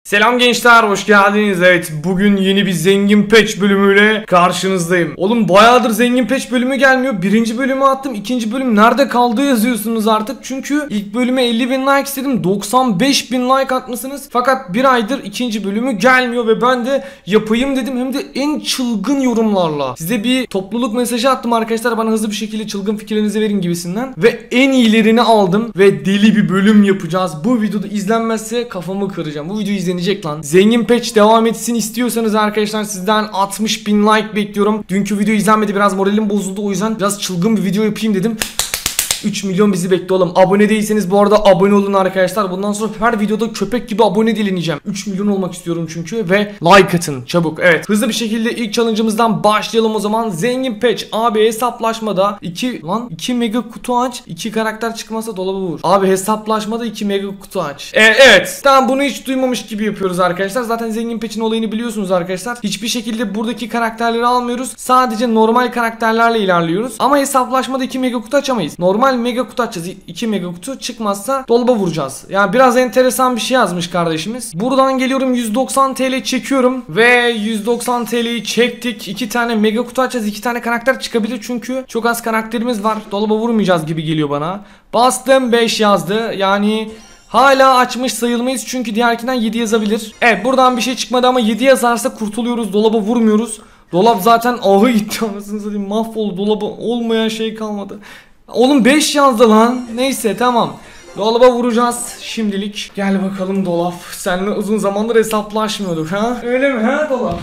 Selam gençler, hoş geldiniz. Evet, bugün yeni bir zengin patch bölümüyle karşınızdayım. Oğlum bayağıdır zengin patch bölümü gelmiyor. Birinci bölümü attım, ikinci bölüm nerede kaldı yazıyorsunuz artık. Çünkü ilk bölüme 50.000 like istedim, 95.000 like atmışsınız. Fakat bir aydır ikinci bölümü gelmiyor ve ben de yapayım dedim, hem de en çılgın yorumlarla. Size bir topluluk mesajı attım arkadaşlar, bana hızlı bir şekilde çılgın fikirlerinizi verin gibisinden. Ve en iyilerini aldım ve deli bir bölüm yapacağız. Bu videoda izlenmezse kafamı kıracağım. Bu video izlenecek lan. Zengin patch devam etsin istiyorsanız arkadaşlar sizden 60.000 like bekliyorum. Dünkü video izlenmedi, biraz moralim bozuldu, o yüzden biraz çılgın bir video yapayım dedim. 3 milyon bizi bekliyor oğlum. Abone değilseniz bu arada abone olun arkadaşlar. Bundan sonra her videoda köpek gibi abone dileneceğim. 3 milyon olmak istiyorum çünkü ve like atın çabuk. Evet, hızlı bir şekilde ilk challenge'ımızdan başlayalım o zaman. Zengin patch abi hesaplaşmada 2 mega kutu aç, 2 karakter çıkmasa dolabı vur. Abi hesaplaşmada 2 mega kutu aç. Evet, tamam, bunu hiç duymamış gibi yapıyoruz arkadaşlar. Zaten zengin patch'in olayını biliyorsunuz arkadaşlar. Hiçbir şekilde buradaki karakterleri almıyoruz. Sadece normal karakterlerle ilerliyoruz. Ama hesaplaşmada 2 mega kutu açamayız. Normal mega kutu açacağız. 2 mega kutu çıkmazsa dolaba vuracağız. Yani biraz enteresan bir şey yazmış kardeşimiz. Buradan geliyorum, 190 TL çekiyorum ve 190 TL'yi çektik. 2 tane mega kutu açacağız. 2 tane karakter çıkabilir çünkü çok az karakterimiz var. Dolaba vurmayacağız gibi geliyor bana. Bastım, 5 yazdı. Yani hala açmış sayılmayız çünkü diğerkinden 7 yazabilir. Evet, buradan bir şey çıkmadı ama 7 yazarsa kurtuluyoruz. Dolaba vurmuyoruz. Dolap zaten ahı gitti, anasını satayım, mahvoldu. Dolaba olmayan şey kalmadı. Oğlum 5 yazdı lan. Neyse, tamam. Dolaba vuracağız şimdilik. Gel bakalım dolap. Seninle uzun zamandır hesaplaşmıyorduk ha? Öyle mi ha dolap?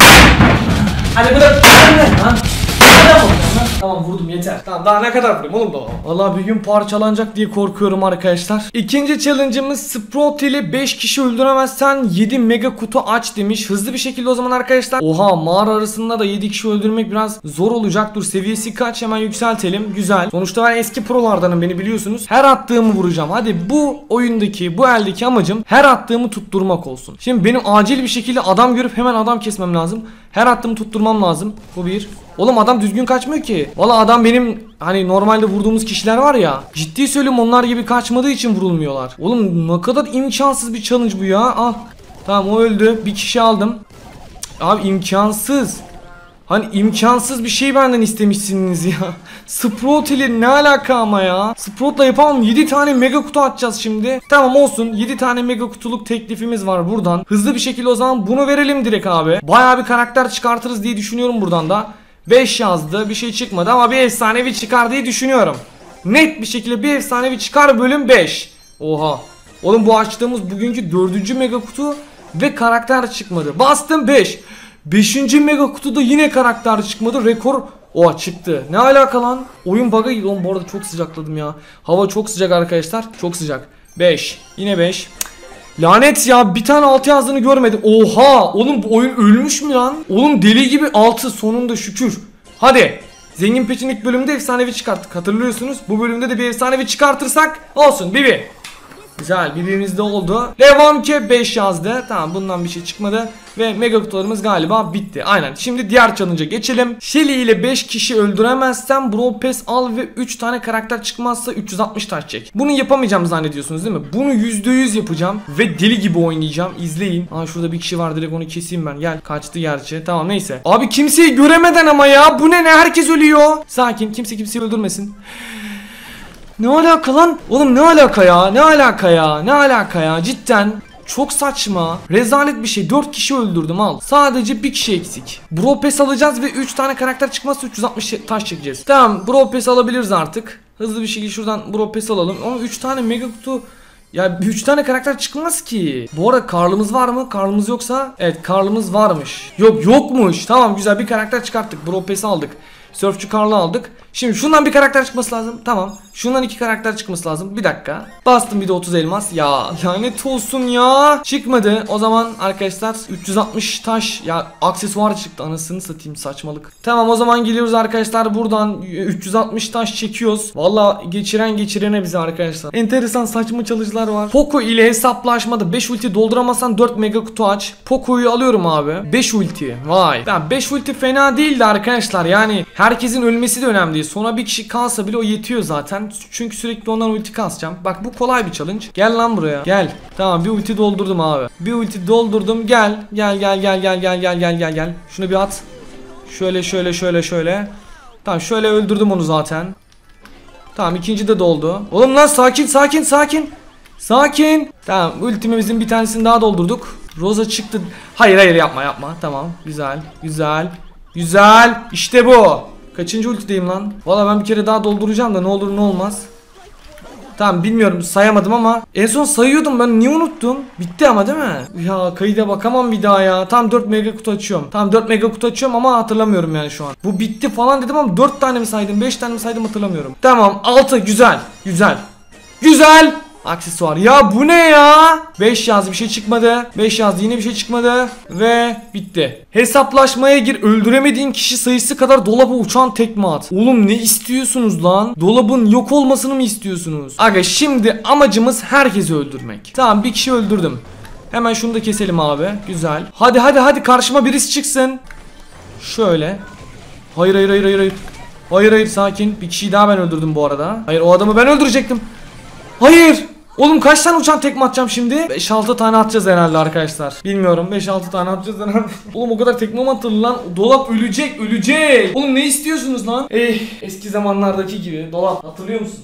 Hadi bırak. Ha? Tamam, vurdum, yeter. Tamam, daha ne kadar vurayım oğlum dolaba? Vallahi bir gün parçalanacak diye korkuyorum arkadaşlar. İkinci challenge'ımız Sprout ile 5 kişi öldüremezsen 7 mega kutu aç demiş. Hızlı bir şekilde o zaman arkadaşlar. Oha, mağara arasında da 7 kişi öldürmek biraz zor olacak. Dur, seviyesi kaç, hemen yükseltelim. Güzel. Sonuçta ben eski prolardanım, beni biliyorsunuz. Her attığımı vuracağım. Hadi, bu oyundaki, bu eldeki amacım her attığımı tutturmak olsun. Şimdi benim acil bir şekilde adam görüp hemen adam kesmem lazım. Her attığımı tutturmam lazım. Bu bir. Oğlum adam düzgün kaçmıyor ki. Valla adam benim hani normalde vurduğumuz kişiler var ya, ciddi söylüyorum, onlar gibi kaçmadığı için vurulmuyorlar. Oğlum ne kadar imkansız bir challenge bu ya. Al. Tamam, o öldü. Bir kişi aldım. Abi imkansız. Hani imkansız bir şey benden istemişsiniz ya. Sprout ile ne alaka ama ya. Sprout'la yapamam. 7 tane mega kutu açacağız şimdi. Tamam, olsun. 7 tane mega kutuluk teklifimiz var buradan. Hızlı bir şekilde o zaman bunu verelim direkt abi. Bayağı bir karakter çıkartırız diye düşünüyorum buradan da. 5 yazdı, bir şey çıkmadı ama bir efsanevi çıkar diye düşünüyorum. Net bir şekilde bir efsanevi çıkar, bölüm 5. Oha. Oğlum bu açtığımız bugünkü 4. mega kutu ve karakter çıkmadı. Bastım 5. 5. mega kutuda yine karakter çıkmadı. Rekor oha çıktı. Ne alaka lan? Oyun bug'a gidiyor. Oğlum bu arada çok sıcakladım ya. Hava çok sıcak arkadaşlar. Çok sıcak. 5. Yine 5. Lanet ya, bir tane 6 yazdığını görmedim. Oha oğlum, bu oyun ölmüş mü lan? Oğlum deli gibi 6 sonunda, şükür. Hadi. Zengin patch'in ilk bölümünde efsanevi çıkarttık, hatırlıyorsunuz. Bu bölümde de bir efsanevi çıkartırsak olsun Bibi. Güzel, birbirimizde oldu. Levamke 5 yazdı. Tamam, bundan bir şey çıkmadı. Ve mega kutularımız galiba bitti. Aynen. Şimdi diğer challenge'a geçelim. Shelly ile 5 kişi öldüremezsen Brawl Pass al ve 3 tane karakter çıkmazsa 360 taş çek. Bunu yapamayacağım zannediyorsunuz değil mi? Bunu %100 yapacağım. Ve deli gibi oynayacağım. İzleyin. Aa, şurada bir kişi var, direkt onu keseyim ben. Gel, kaçtı gerçi. Tamam, neyse. Abi kimseyi göremeden ama ya. Bu ne? Herkes ölüyor. Sakin. Kimse kimseyi öldürmesin. Ne alaka lan? Oğlum ne alaka ya? Ne alaka ya? Ne alaka ya? Cidden çok saçma. Rezalet bir şey. 4 kişi öldürdüm, al. Sadece bir kişi eksik. Brawl Pass alacağız ve 3 tane karakter çıkmazsa 360 taş çekeceğiz. Tamam, Brawl Pass alabiliriz artık. Hızlı bir şekilde şuradan Brawl Pass alalım. Ama 3 tane mega kutu, ya 3 tane karakter çıkmaz ki. Bu arada Karl'ımız var mı? Karl'ımız yoksa evet, Karl'ımız varmış. Yokmuş. Tamam, güzel, bir karakter çıkarttık. Brawl Pass'i aldık. Surfçu Karl'ı aldık. Şimdi şundan bir karakter çıkması lazım. Tamam. Şundan 2 karakter çıkması lazım. Bir dakika. Bastım, bir de 30 elmas. Ya lanet olsun ya. Çıkmadı. O zaman arkadaşlar 360 taş. Ya aksesuar çıktı. Anasını satayım, saçmalık. Tamam, o zaman geliyoruz arkadaşlar. Buradan 360 taş çekiyoruz. Valla geçirene bize arkadaşlar. Enteresan saçma çalışmalar var. Poco ile hesaplaşmada 5 ulti dolduramazsan 4 mega kutu aç. Poco'yu alıyorum abi. 5 ulti. Vay. Ya 5 ulti fena değildi arkadaşlar. Yani herkesin ölmesi de önemli değil. Sonra bir kişi kalsa bile o yetiyor zaten. Çünkü sürekli ondan ulti kasacağım. Bak bu kolay bir challenge. Gel lan buraya. Gel. Tamam bir ulti doldurdum abi. Bir ulti doldurdum. Gel. Gel. Şunu bir at. Şöyle. Tamam şöyle öldürdüm onu zaten. Tamam ikinci de doldu. Oğlum lan sakin. Tamam ultimimizin bir tanesini daha doldurduk. Rosa çıktı. Hayır yapma. Tamam güzel. İşte bu. Kaçıncı ultideyim lan? Valla ben bir kere daha dolduracağım da ne olur ne olmaz. Tamam bilmiyorum sayamadım ama en son sayıyordum ben, niye unuttum? Bitti ama değil mi? Ya kayıda bakamam bir daha ya. Tam 4 mega kutu açıyorum. Tam 4 mega kutu açıyorum ama hatırlamıyorum yani şu an. Bu bitti falan dedim ama 4 tane mi saydım 5 tane mi saydım hatırlamıyorum. Tamam 6 güzel. Aksesuar. Ya bu ne ya? 5 yazdı bir şey çıkmadı. 5 yazdı yine bir şey çıkmadı. Ve bitti. Hesaplaşmaya gir. Öldüremediğin kişi sayısı kadar dolaba uçan tekme at. Oğlum ne istiyorsunuz lan? Dolabın yok olmasını mı istiyorsunuz? Aga şimdi amacımız herkesi öldürmek. Tamam bir kişi öldürdüm. Hemen şunu da keselim abi. Güzel. Hadi karşıma birisi çıksın. Şöyle. Hayır sakin. Bir kişiyi daha ben öldürdüm bu arada. Hayır o adamı ben öldürecektim. Hayır. Oğlum kaç tane uçan tekme atacağım şimdi? 5-6 tane atacağız herhalde arkadaşlar. Bilmiyorum 5-6 tane atacağız herhalde. Oğlum o kadar tekme mi atılır lan? Dolap ölecek. Oğlum ne istiyorsunuz lan? Eski zamanlardaki gibi dolap hatırlıyor musun?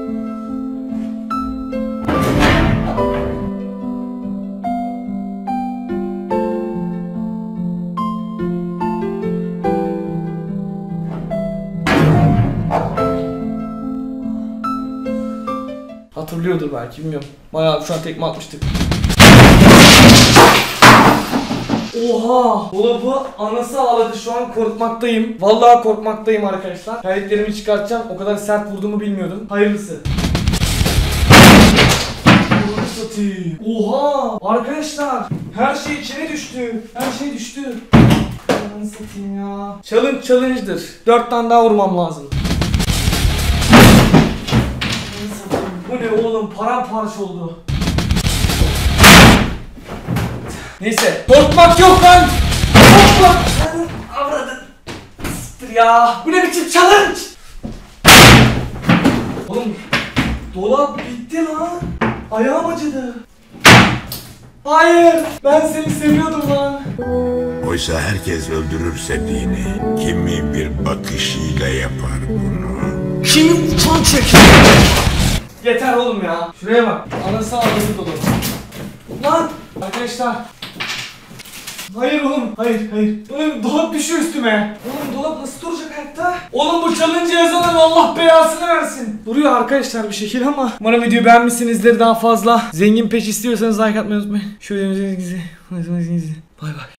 Hatırlıyordur belki bilmiyorum. Bayağı şu an tekme atmıştık. Oha! Dolabı anası ağladı, şu an korkmaktayım. Vallahi korkmaktayım arkadaşlar. Kayıtlarımı çıkartacağım. O kadar sert vurduğumu bilmiyordum. Hayırlısı. Oha! Arkadaşlar her şey içine düştü. Her şey düştü. Ananı satayım ya. Challenge'dır. 4 tane daha vurmam lazım. Bu ne oğlum, paramparça oldu. Neyse, korkmak yok lan. Korkmak. Avradın. Siktir ya. Bu ne biçim challenge? Oğlum, dolap bitti lan. Ayağım acıdı. Hayır, ben seni seviyordum lan. Oysa herkes öldürür sevdiğini. Kimi bir bakışıyla yapar bunu. Kimi uçan çeker. Yeter oğlum ya. Şuraya bak. Anası ağzı dolu. Lan! Arkadaşlar. Hayır oğlum. Hayır. Oğlum dolap düşüyor üstüme. Oğlum dolap nasıl duracak hayatta? Oğlum bu challenge yazanın Allah belasını versin. Duruyor arkadaşlar bir şekil ama. Umarım videoyu beğenmişsinizdir, daha fazla zengin peş istiyorsanız like atmayı unutmayın. Şöyle bay bay.